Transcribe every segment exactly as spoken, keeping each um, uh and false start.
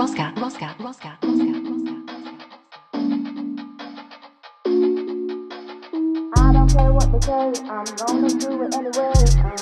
Roska, Roska, Roska, Roska, Roska. I don't care what they say, I'm gonna do it anyway.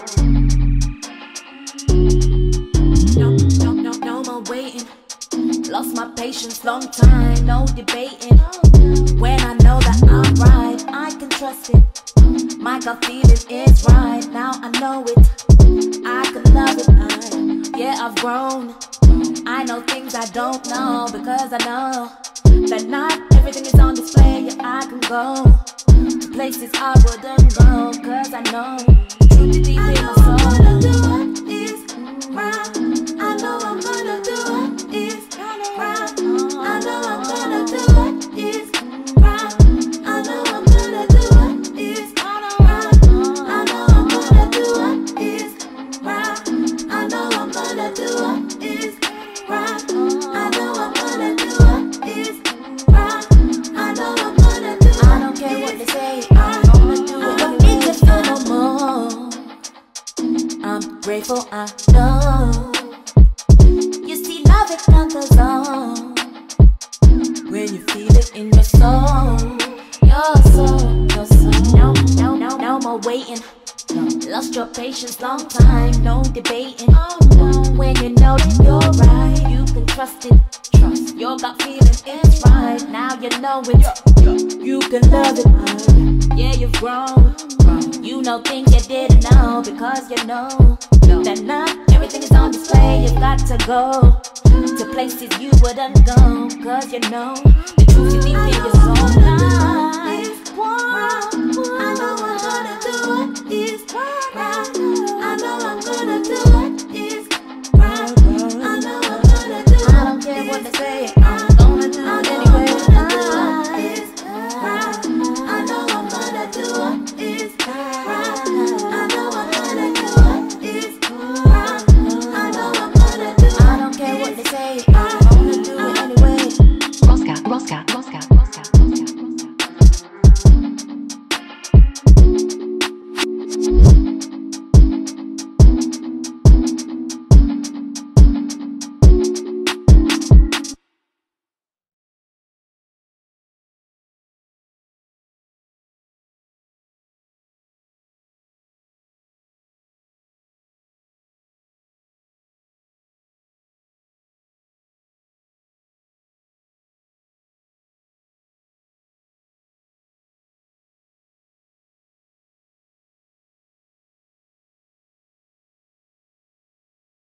No, no, no, no more waiting. Lost my patience, long time, no debating. When I know that I'm right, I can trust it. My gut feeling is right, now I know it. I can love it, I, yeah, I've grown. I know things I don't know, because I know that not everything is on display. Yeah, I can go to places I wouldn't go, cause I know truly deep in my soul. I know I'm gonna do what is right. I know I'm gonna do what is right. I know I'm gonna do what is right. I know I'm gonna do what is right. I know I'm gonna do what is right. I know I'm gonna do what is right. I know I'm gonna do what is right. I know I'm gonna do what I don't care what they say, I'm gonna do it. I don't need to feel no more. I'm grateful, I know. You see, love it conquers all. When you feel it in your soul, your soul, your soul. No, no, no, no more waiting. Lost your patience, long time, no debating. Oh no, when you know that you're right, you can trust it. Trust your gut feeling is right. Now you know it. You can love it. Uh, yeah, you've grown. You know things you didn't know, because you know that not everything is on display. You've got to go to places you wouldn't go, cause you know the truth is deep in your soul. Life, I know I'm gonna do what is right.